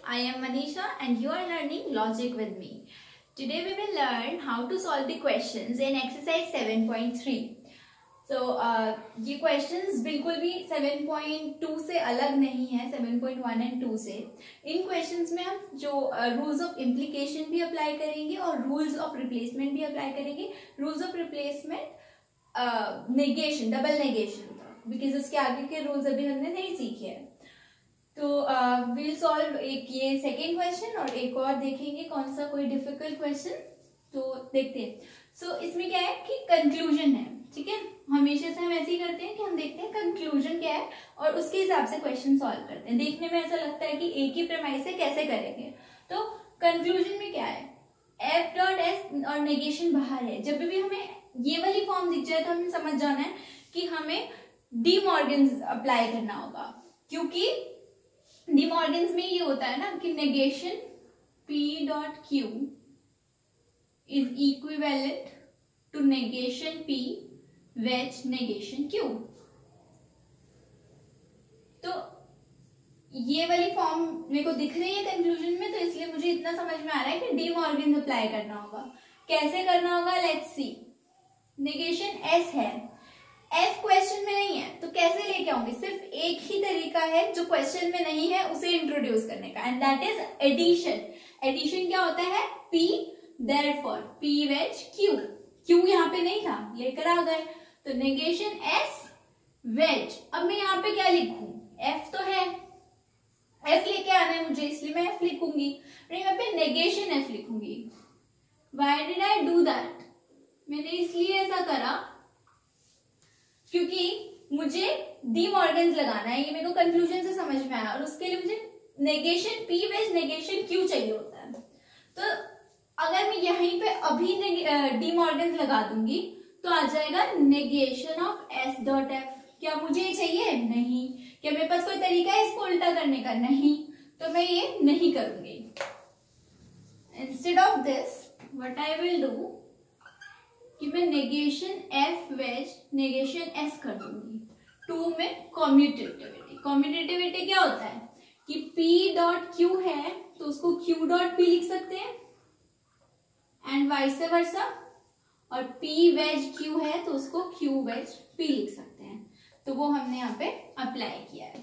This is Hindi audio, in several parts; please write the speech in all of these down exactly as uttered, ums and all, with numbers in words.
I am Manisha and you are learning logic with me. Today we will learn how to solve the questions in exercise seven point three. So uh, ये questions बिल्कुल भी seven point two से अलग नहीं है, seven point one and two से. इन questions में हम जो uh, rules of implication भी apply करेंगे और rules of replacement भी apply करेंगे. Rules of replacement uh, negation, double negation, because उसके आगे के rules अभी हमने नहीं सीखे हैं. तो विल uh, सॉल्व एक ये सेकेंड क्वेश्चन और एक और देखेंगे कौन सा कोई डिफिकल्ट क्वेश्चन. तो देखते हैं. सो so, इसमें क्या है कि कंक्लूजन है. ठीक है, हमेशा से हम ऐसे ही करते हैं कि हम देखते हैं कंक्लूजन क्या है और उसके हिसाब से क्वेश्चन सॉल्व करते हैं. देखने में ऐसा लगता है कि एक ही प्रेमाइस से कैसे करेंगे. तो कंक्लूजन में क्या है, एफ डॉट एस और नेगेशन बाहर है. जब भी हमें ये वाली फॉर्म दिख जाए तो हमें समझ जाना है कि हमें डी मॉर्गन अप्लाई करना होगा, क्योंकि डी मॉर्गन्स में ये होता है ना कि negation P dot Q is equivalent to negation P wedge negation Q. तो ये वाली फॉर्म मेरे को दिख रही है कंक्लूजन में, तो इसलिए मुझे इतना समझ में आ रहा है कि डी मॉर्गन अप्लाई करना होगा. कैसे करना होगा, लेट्स सी. नेगेशन एस है, एफ क्वेश्चन में नहीं है, तो कैसे लेके आऊंगी. सिर्फ एक ही तरीका है जो क्वेश्चन में नहीं है उसे इंट्रोड्यूस करने का, and that is addition. Addition क्या होता है, P therefore P wedge Q. Q यहाँ पे नहीं था, लेकर आ गए. तो नेगेशन एस वेज. अब मैं यहाँ पे क्या लिखूं, एफ तो है, एफ लेके आना है मुझे, इसलिए मैं एफ लिखूंगी. यहाँ पे नेगेशन एफ लिखूंगी. Why did I do that, मैंने इसलिए ऐसा करा क्योंकि मुझे डी मॉर्गन्स लगाना है. ये मेरे को कंक्लूजन से समझ में आया और उसके लिए मुझे negation P wedge negation Q चाहिए होता है. तो अगर मैं यहीं पे अभी डी मॉर्गन्स लगा दूंगी तो आ जाएगा negation of S dot F. क्या मुझे ये चाहिए, नहीं. क्या मेरे पास कोई तरीका है इसको उल्टा करने का, नहीं. तो मैं ये नहीं करूंगी. Instead of this what I will do कि मैं negation F wedge negation S कर दूंगी. टू में कॉम्यूटेटिविटी. कॉम्यूटेटिविटी क्या होता है कि P डॉट क्यू है तो उसको Q डॉट P लिख सकते हैं एंड वाइस वर्सा, और P वेज Q है तो उसको Q वेज P लिख सकते हैं. तो वो हमने यहाँ पे अप्लाई किया है.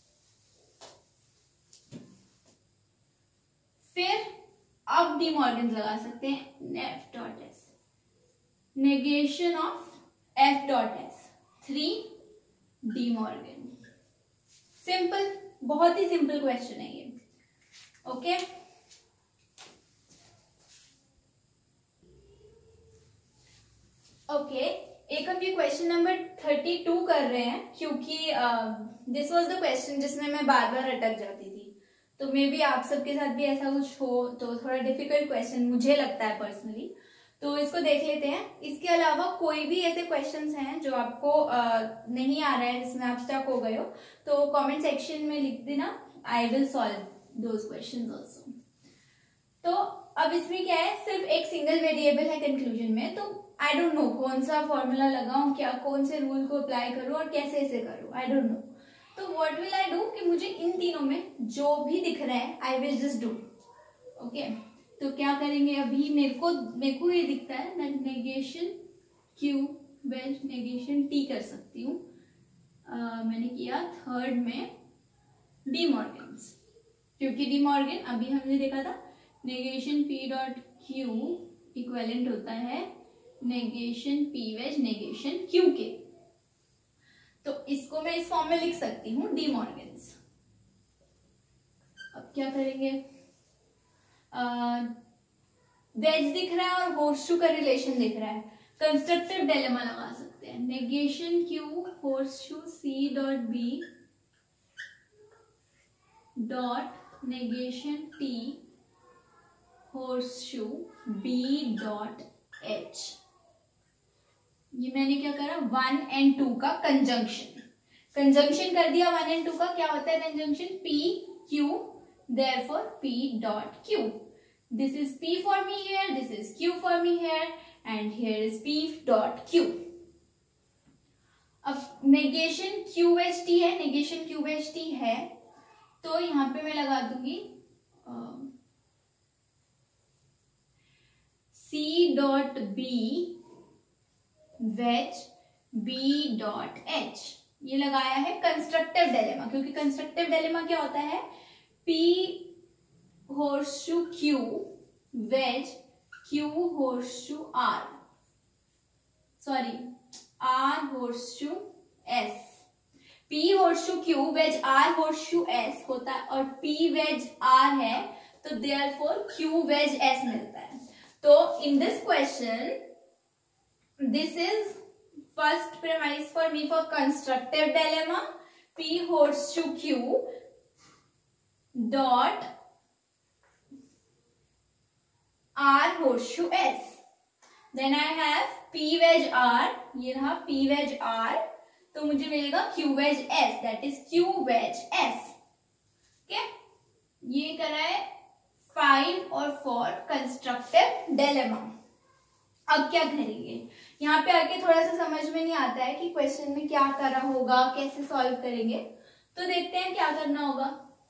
फिर अब डी मॉर्गन लगा सकते हैं. F dot S negation of F dot S, three D Morgan. Simple, बहुत ही सिंपल क्वेश्चन है ये. ओके, ओके एक हम ये क्वेश्चन नंबर थर्टी टू कर रहे हैं, क्योंकि दिस वाज द क्वेश्चन जिसमें मैं बार बार अटक जाती थी. तो मे बी आप सबके साथ भी ऐसा कुछ हो, तो थोड़ा डिफिकल्ट क्वेश्चन मुझे लगता है पर्सनली. तो इसको देख लेते हैं. इसके अलावा कोई भी ऐसे क्वेश्चंस हैं जो आपको आ, नहीं आ रहा है, जिसमें आप स्टक हो गए हो, तो कमेंट सेक्शन में लिख देना. I will solve those questions also. तो अब इसमें क्या है, सिर्फ एक सिंगल वेरिएबल है कंक्लूजन में. तो आई डोंट नो कौन सा फॉर्मूला लगाऊं, क्या कौन से रूल को अप्लाई करूं और कैसे ऐसे करूं, आई डोंट नो. तो व्हाट विल आई डू कि मुझे इन तीनों में जो भी दिख रहा है I will just do. Okay, तो क्या करेंगे, अभी मेरे को मेरे को ये दिखता है मैं negation Q wedge negation T कर सकती हूँ. मैंने किया थर्ड में डी मॉर्गन्स, क्योंकि डी मॉर्गन अभी हमने देखा था negation P dot Q equivalent होता है negation P wedge negation Q के. तो इसको मैं इस फॉर्म में लिख सकती हूँ, डी मॉर्गन्स. अब क्या करेंगे, वेज uh, दिख रहा है और होर्सशू का रिलेशन दिख रहा है. कंस्ट्रक्टिव डिलेमा लगा सकते हैं. Negation Q horseshoe C dot B dot negation T horseshoe B dot H. ये मैंने क्या करा, वन एंड टू का कंजंक्शन. कंजंक्शन कर दिया वन एंड टू का. क्या होता है conjunction, P Q, therefore P dot Q. This is P for me here, this is Q for me here, and here is P dot Q. अब नेगेशन Q H T है, नेगेशन Q H T है, तो यहाँ पे मैं लगा दूंगी dot B wedge B dot H, ये लगाया है कंस्ट्रक्टिव डिलेमा, क्योंकि कंस्ट्रक्टिव डिलेमा क्या होता है, P horseshoe Q wedge Q horseshoe R, sorry R horseshoe S, P horseshoe Q wedge R horseshoe S होता है और पी वेज आर है, तो देयरफॉर क्यू वेज एस मिलता है। तो in this question this is first premise for me for constructive dilemma, P horseshoe Q dot R horseshoe S. Then I have P wedge R, ये रहा P wedge R, तो मुझे मिलेगा Q wedge S, that is Q wedge S. Okay? ये करा है five और four constructive dilemma. अब क्या करेंगे, यहाँ पे आके थोड़ा सा समझ में नहीं आता है कि क्वेश्चन में क्या करा होगा, कैसे सॉल्व करेंगे, तो देखते हैं क्या करना होगा।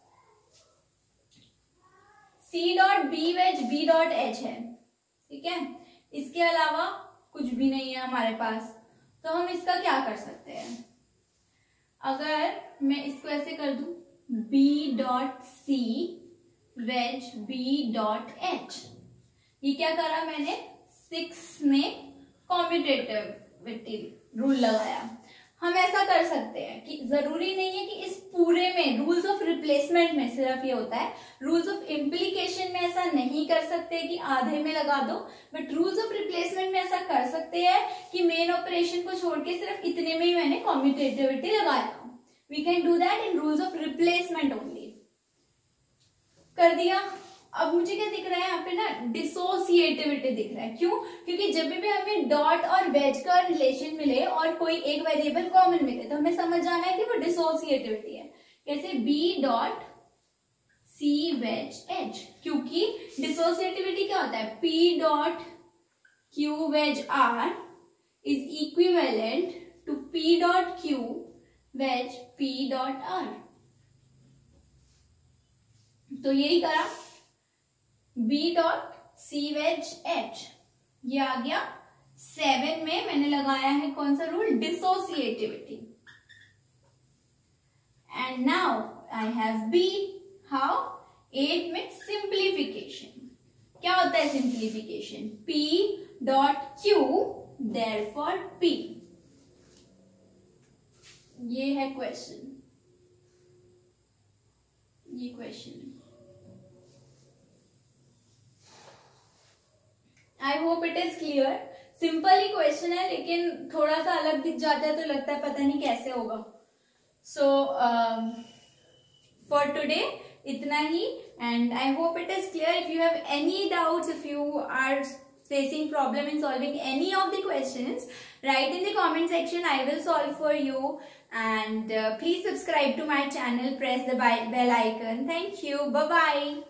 C dot B wedge B dot H है, ठीक है, इसके अलावा कुछ भी नहीं है हमारे पास, तो हम इसका क्या कर सकते हैं। अगर मैं इसको ऐसे कर दूं, B dot C wedge B dot H, ये क्या करा मैंने, सिक्स में कॉम्यूटेटिविटी रूल लगाया। हम ऐसा कर सकते हैं कि जरूरी नहीं है कि इस पूरे में रूल्स ऑफ रिप्लेसमेंट में सिर्फ ये होता है, रूल्स ऑफ इम्प्लीकेशन में ऐसा नहीं कर सकते कि आधे में लगा दो, बट रूल्स ऑफ रिप्लेसमेंट में ऐसा कर सकते हैं कि मेन ऑपरेशन को छोड़ के सिर्फ इतने में ही मैंने कॉम्यूटेटिविटी लगाया। We can do that in rules of replacement only. कर दिया। अब मुझे क्या दिख रहा है यहाँ पे ना, डिसोसिएटिविटी दिख रहा है। क्यों? क्योंकि जब भी हमें डॉट और वेज का रिलेशन मिले और कोई एक वेरिएबल कॉमन मिले तो हमें समझ जाना है कि वो डिसोसिएटिविटी है। कैसे, B dot C wedge H, क्योंकि डिसोसिएटिविटी क्या होता है, P dot Q wedge R is equivalent to P dot Q wedge P dot R. तो यही करा, B dot C wedge H, ये आ गया। सेवन में मैंने लगाया है कौन सा rule, dissociativity. And now I have B, how, eight में सिंप्लीफिकेशन। क्या होता है simplification, P dot Q therefore P। ये है क्वेश्चन, ये question I hope it is clear. Simple ही क्वेश्चन है, लेकिन थोड़ा सा अलग दिख जाता है तो लगता है पता नहीं कैसे होगा। सो फॉर टुडे इतना ही, and I hope it is clear. If you have any doubts, if you are facing problem in solving any of the questions, write in the comment section, I will solve for you. And uh, please subscribe to my channel, press the bell icon. Thank you, bye bye.